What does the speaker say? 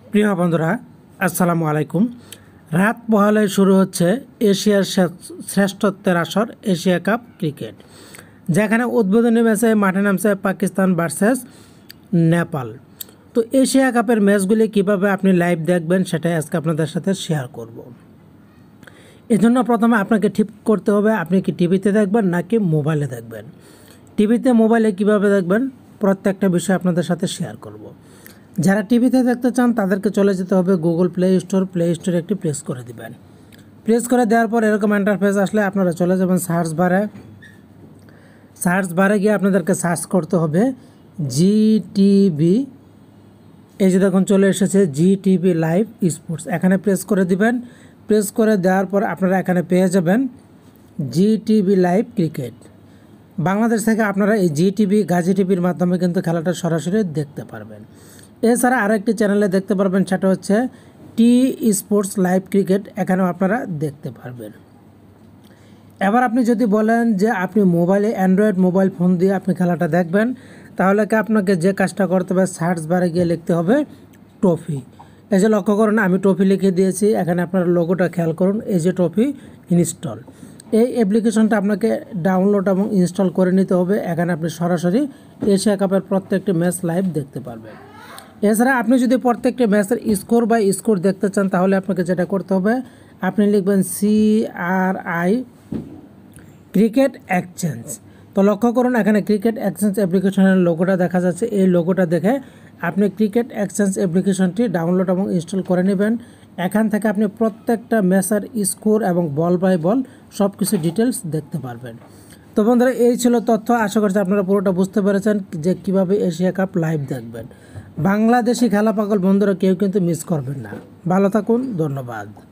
প্রিয় বন্ধুরা, আসসালামু আলাইকুম। রাত পোহালে শুরু হচ্ছে এশিয়ার শ্রেষ্ঠত্বের আসর এশিয়া কাপ ক্রিকেট, যেখানে উদ্বোধনী ম্যাচে মাঠে নামছে পাকিস্তান ভার্সেস নেপাল। তো এশিয়া কাপের ম্যাচগুলি কিভাবে আপনি লাইভ দেখবেন সেটাই আজকে আপনাদের সাথে শেয়ার করব। এজন্য প্রথমে আপনাকে ঠিক করতে হবে আপনি কি টিভিতে দেখবেন নাকি মোবাইলে দেখবেন। টিভিতে মোবাইলে কিভাবে দেখবেন প্রত্যেকটা বিষয় আপনাদের সাথে শেয়ার করব। যারা টিভিতে দেখতে চান তাদেরকে চলে যেতে হবে গুগল প্লে স্টোরে একটি প্রেস করে দিবেন। প্রেস করে দেওয়ার পর এরকম ইন্টারফেস আসলে আপনারা চলে যাবেন সার্চ বারে গিয়ে আপনাদেরকে সার্চ করতে হবে জিটিভি। এই যে দেখুন চলে এসেছে জিটিভি লাইভ স্পোর্টস, এখানে প্রেস করে দিবেন। প্রেস করে দেওয়ার পর আপনারা এখানে পেয়ে যাবেন জিটিভি লাইভ ক্রিকেট। বাংলাদেশ থেকে আপনারা এই জিটিভি গাজী টিভির মাধ্যমে কিন্তু খেলাটা সরাসরি দেখতে পারবেন। এছাড়া আরেকটি চ্যানেলে দেখতে পারবেন, সেটা হচ্ছে টি স্পোর্টস লাইভ ক্রিকেট, এখানেও আপনারা দেখতে পারবেন। এবার আপনি যদি বলেন যে আপনি মোবাইলে অ্যান্ড্রয়েড মোবাইল ফোন দিয়ে আপনি খেলাটা দেখবেন, তাহলে কি আপনাকে যে কাজটা করতে হবে সার্চ বারে গিয়ে লিখতে হবে ট্রফি। এই যে লক্ষ্য করুন আমি ট্রফি লিখে দিয়েছি, এখানে আপনার লোগোটা খেয়াল করুন, এই যে ট্রফি ইনস্টল। এই অ্যাপ্লিকেশনটা আপনাকে ডাউনলোড এবং ইনস্টল করে নিতে হবে। এখানে আপনি সরাসরি এশিয়া কাপের প্রত্যেকটি ম্যাচ লাইভ দেখতে পারবেন। এছাড়া আপনি যদি প্রত্যেকটি ম্যাচের স্কোর দেখতে চান, তাহলে আপনাকে যেটা করতে হবে আপনি লিখবেন CRI ক্রিকেট এক্সচেঞ্জ। তো লক্ষ্য করুন এখানে ক্রিকেট এক্সচেঞ্জ অ্যাপ্লিকেশনের লোগোটা দেখা যাচ্ছে। এই লোগোটা দেখে আপনি ক্রিকেট এক্সচেঞ্জ অ্যাপ্লিকেশনটি ডাউনলোড এবং ইনস্টল করে নেবেন। এখান থেকে আপনি প্রত্যেকটা ম্যাচের স্কোর এবং বল বাই বল সব কিছু ডিটেলস দেখতে পারবেন। তো বন্ধুরা, এই ছিল তথ্য। আশা করছি আপনারা পুরোটা বুঝতে পেরেছেন যে কীভাবে এশিয়া কাপ লাইভ দেখবেন। বাংলাদেশি খেলা পাগল বন্ধুরা কেউ কিন্তু মিস করবেন না। ভালো থাকুন, ধন্যবাদ।